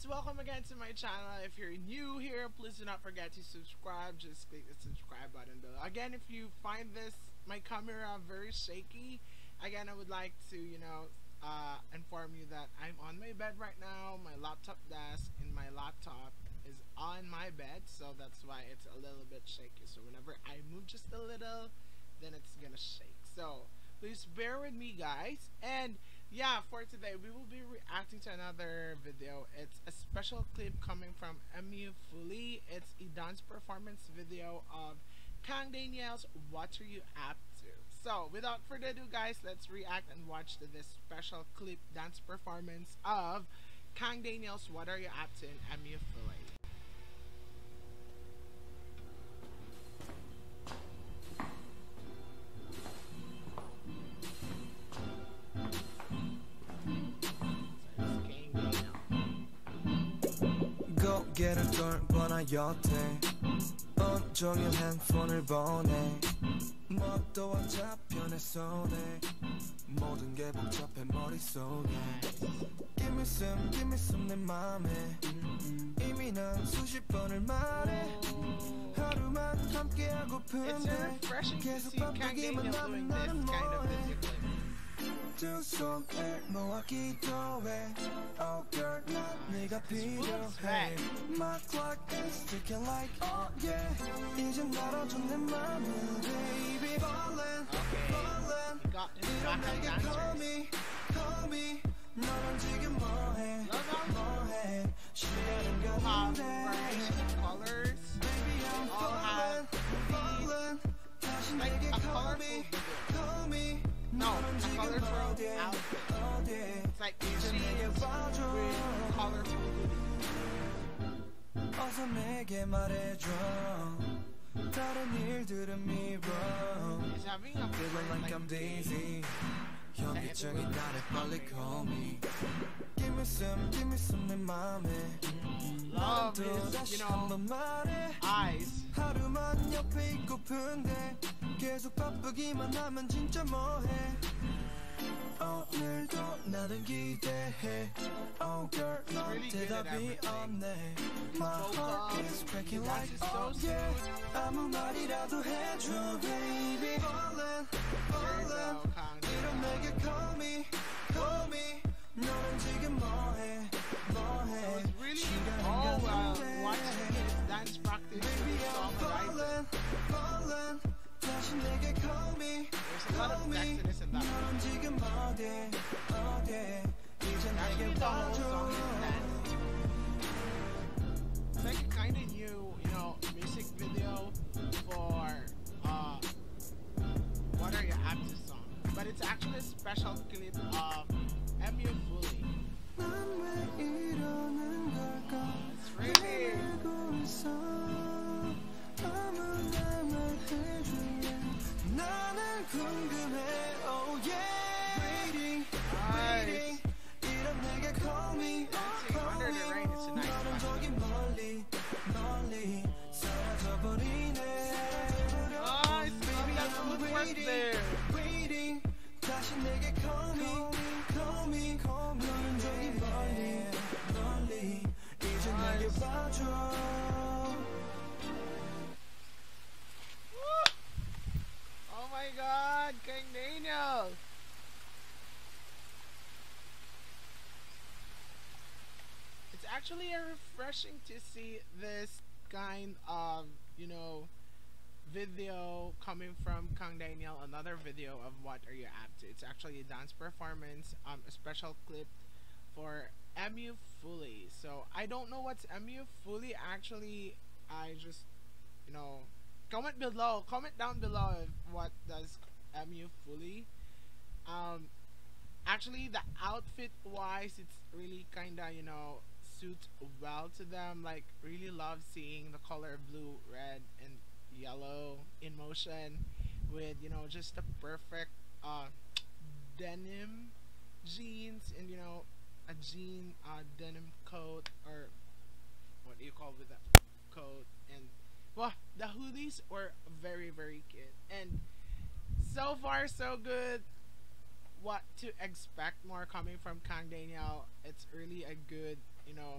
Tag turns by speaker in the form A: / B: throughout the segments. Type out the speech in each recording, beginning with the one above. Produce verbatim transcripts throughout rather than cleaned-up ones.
A: guys, welcome again to my channel. If you're new here, please do not forget to subscribe. Just click the subscribe button below. Again, if you find this my camera very shaky, again I would like to you know uh, inform you that I'm on my bed right now. My laptop desk and my laptop is on my bed, so that's why it's a little bit shaky. So whenever I move just a little, then it's gonna shake. So please bear with me, guys. And yeah, for today we will be reacting to another video. It's a special clip coming from Emu Fully. It's a dance performance video of Kang Daniel's What Are You Up To? So without further ado, guys, let's react and watch to this special clip dance performance of Kang Daniel's What Are You Up To in Emu Fully.
B: 고개를 돌거나 여태 온종일 핸드폰을 보내 뭣도 잡혀 내 손에 모든 게 복잡해 머릿속에 Give me some, give me some 내 맘에 이미 난 수십 번을 말해 하루만 함께하고픈데 계속 바쁘기만 하면 나는 뭐해 두 손을 모아 기도해 Oh girl 난 네가 필요해 My clock is ticking like oh yeah 이젠 날아줘 내 맘을 baby Ballin', ballin' 이런 내게 call me, call me 너는 지금 뭐해, 뭐해 시간은 가는데 Baby I'm ballin', ballin' 다시 내게 call me, call me
A: No, a colorful outfit. It's like jeans with colorful.
B: 어서 내게 말해줘. 다른 일들은 미뤄.
A: He's having a
B: Feeling like I'm dizzy. 현기증이 나를 빨리 call me. Give me some, give me some 내 맘에.
A: Love is, you know, eyes.
B: 하루만 옆에 있고픈데 계속 바쁘기만 하면 진짜 뭐해 오늘도 나는 기대해 Oh girl 넌 대답이 없네 My heart is breaking like oh yeah 아무 말이라도 해줘 baby Ballin', ballin' 이런 내게 call me, call me 너는 지금 뭐해, 뭐해 시간은 가는데
A: Dance practice.
B: Baby I'm ballin', ballin' 다시 내게 call me, call me 넌 지금 어디, 어디 이제 내게 와줘
A: It's like a kind of new, you know, music video for uh, What Are You Up To song. But it's actually a special clip of Emu Fully. It's really...
B: 나는 궁금해 oh yeah waiting waiting 이런 내게 call me call me 너는 저기 멀리 멀리 사라져버리네
A: Nice, baby, that's a good work there.
B: waiting 다시 내게 call me call me 너는 저기 멀리 멀리 이제 내게 봐줘
A: Oh my god, Kang Daniel! It's actually a refreshing to see this kind of, you know, video coming from Kang Daniel, another video of What Are You Up To. It's actually a dance performance, um, a special clip for Emu Fully. So I don't know what's Emu Fully actually. I just, you know, comment below, comment down below what does Emu Fully. Um, actually the outfit wise, it's really kinda, you know, suit well to them. Like really love seeing the color blue, red, and yellow in motion with, you know, just the perfect uh denim jeans and, you know, a jean uh denim coat, or what do you call with that coat, and well, the hoodies were very very cute. And so far so good. What to expect more coming from Kang Daniel. It's really a good, you know,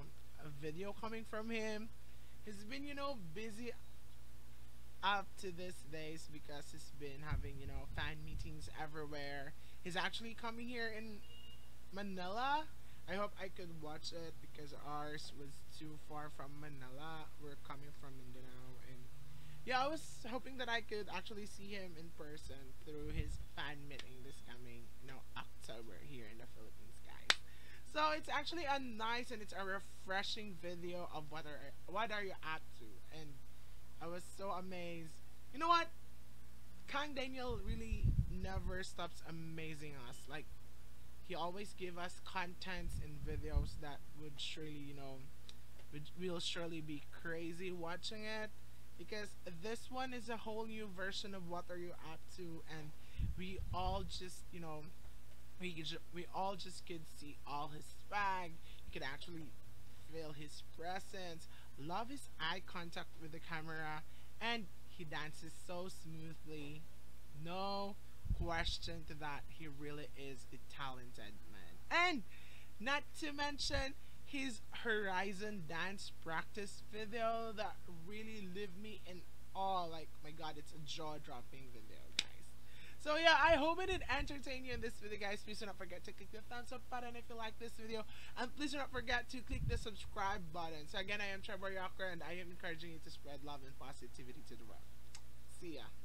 A: a video coming from him. He's been, you know, busy up to this days because he's been having, you know, fan meetings everywhere. He's actually coming here in Manila. I hope I could watch it because ours was too far from Manila. We're coming from Mindanao, and yeah, I was hoping that I could actually see him in person through his fan meeting this coming, you know, October here in the Philippines, guys. So it's actually a nice and it's a refreshing video of what are what are you up to, and I was so amazed. You know what? Kang Daniel really never stops amazing us. Like, he always give us contents and videos that would surely, you know, would will surely be crazy watching it, because this one is a whole new version of what are you up to, and we all just, you know, we ju- we all just could see all his swag. You could actually feel his presence, love his eye contact with the camera, and he dances so smoothly. No question to that, he really is a talented man. And not to mention his Horizon dance practice video that really leave me in awe. Like, my god, it's a jaw-dropping video, guys. So yeah, I hope it did entertain you in this video, guys. Please do not forget to click the thumbs up button if you like this video, and please do not forget to click the subscribe button. So again, I am Trevor Yocker, and I am encouraging you to spread love and positivity to the world. See ya.